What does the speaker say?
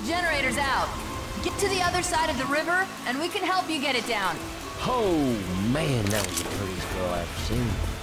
generator's out. Get to the other side of the river, and we can help you get it down. Oh, man, that was the prettiest girl I've ever seen.